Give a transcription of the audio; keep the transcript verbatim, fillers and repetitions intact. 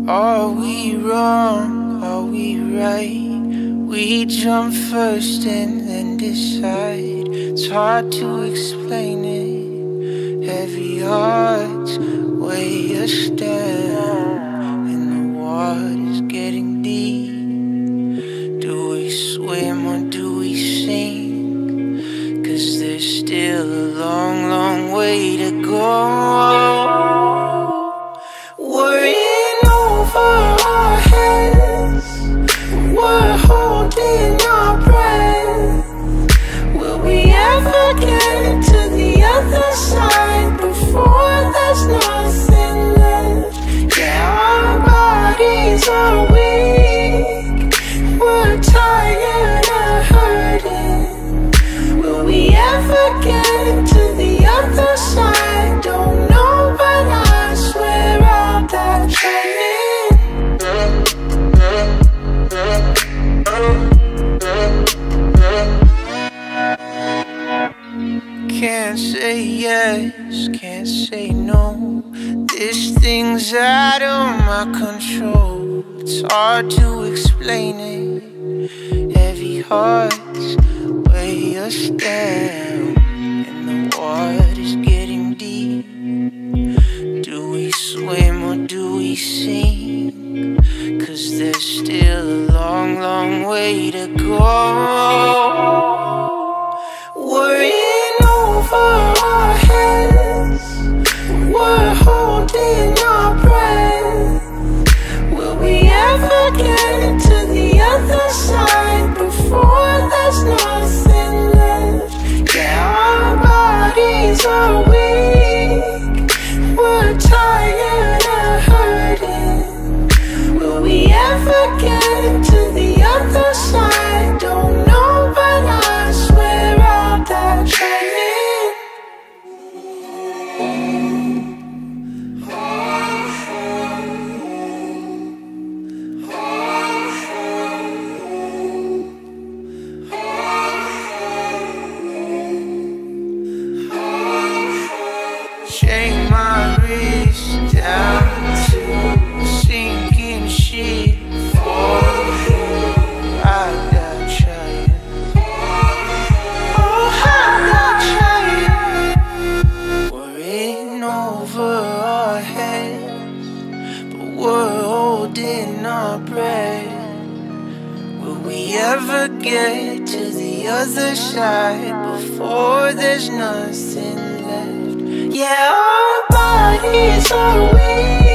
Are we wrong? Are we right? We jump first and then decide. It's hard to explain it. Heavy hearts weigh us down, and the water's getting deep. Do we swim or do we sink? 'Cause there's still a long, long way to go. Worrying over our heads, we're holding our breath. Will we ever get to the other side before there's nothing left? Yeah, our bodies are weak, we're tired of hurting. Will we ever get to the other side? Don't know, but I swear I'll die trying. Can't say yes, can't say no. This thing's out of my control. It's hard to explain it. Heavy hearts weigh us down, and the water's getting deep. Do we swim or do we sink? 'Cause there's still a long, long way to go. Worrying over our heads, we're holding our breath. Will we ever get to the other side before there's nothing left? Yeah, our bodies are weak, we're tired of hurting. Will we ever get to the other side? Don't know, but I swear I'll die trying. Chain my wrist down to a sinking ship. For I got trying. Oh, I got trying. Worrying over our heads, but we're holding our breath. Will we ever get to the other side before there's nothing left? Yeah, our bodies are weak,